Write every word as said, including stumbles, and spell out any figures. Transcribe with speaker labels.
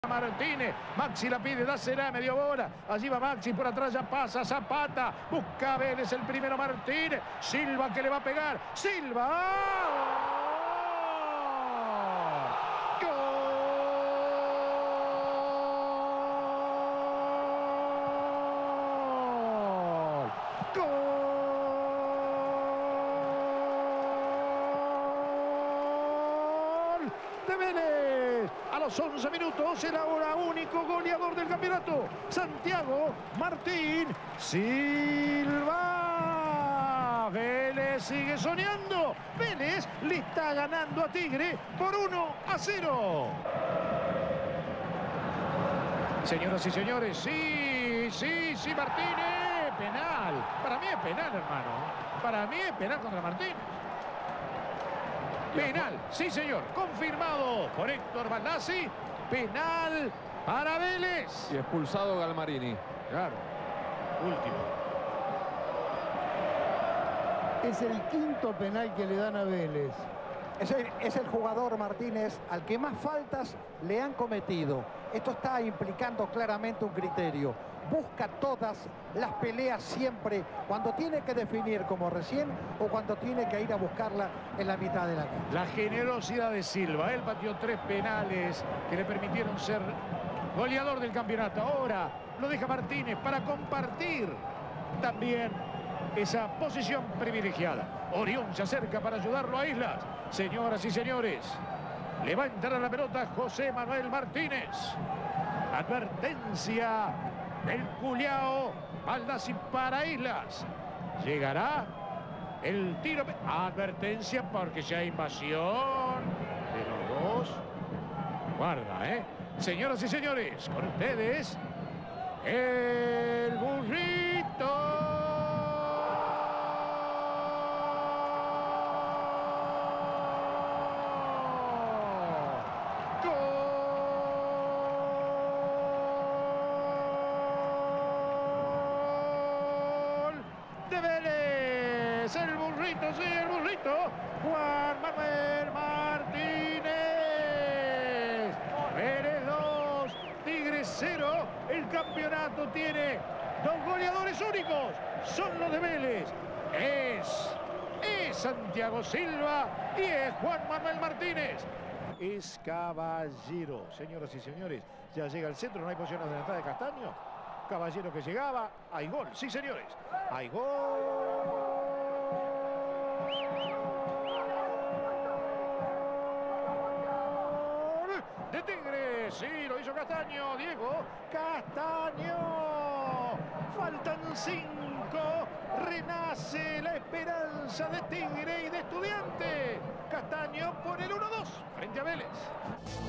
Speaker 1: Martínez, Maxi la pide, dásela, medio bola, allí va Maxi, por atrás ya pasa Zapata, busca Vélez el primero Martínez, Silva que le va a pegar, Silva, ¡gol! ¡Gol! ¡Gol! ¡De Vélez! A los once minutos, el ahora único goleador del campeonato, Santiago Martín Silva. Vélez sigue soñando. Vélez le está ganando a Tigre por uno a cero. Señoras y señores, sí, sí, sí, Martínez. Penal. Para mí es penal, hermano. Para mí es penal contra Martínez. Penal, sí señor, confirmado por Héctor Baldassi. Penal para Vélez.
Speaker 2: Y expulsado Galmarini.
Speaker 1: Claro, último.
Speaker 3: Es el quinto penal que le dan a Vélez.
Speaker 4: Es el, es el jugador Martínez al que más faltas le han cometido. Esto está implicando claramente un criterio. Busca todas las peleas siempre cuando tiene que definir como recién o cuando tiene que ir a buscarla en la mitad de la cancha.
Speaker 1: La generosidad de Silva. Él batió tres penales que le permitieron ser goleador del campeonato. Ahora lo deja Martínez para compartir también esa posición privilegiada. Orión se acerca para ayudarlo a Islas. Señoras y señores, le va a entrar a la pelota José Manuel Martínez. Advertencia del Culiao. Baldassi para Islas. Llegará el tiro. Advertencia porque ya hay invasión de los dos. Guarda, ¿eh? Señoras y señores, con ustedes, el burrito. De Vélez, el burrito, sí, el burrito, Juan Manuel Martínez. Vélez dos, Tigre cero, el campeonato tiene dos goleadores únicos, son los de Vélez. Es, es Santiago Silva y es Juan Manuel Martínez. Es Caballero, señoras y señores, ya llega al centro, no hay posición adelantada de Castaño. Caballero que llegaba, hay gol, sí señores, hay gol de Tigre, sí, lo hizo Castaño, Diego Castaño, faltan cinco, renace la esperanza de Tigre y de Estudiante. Castaño pone el uno dos frente a Vélez.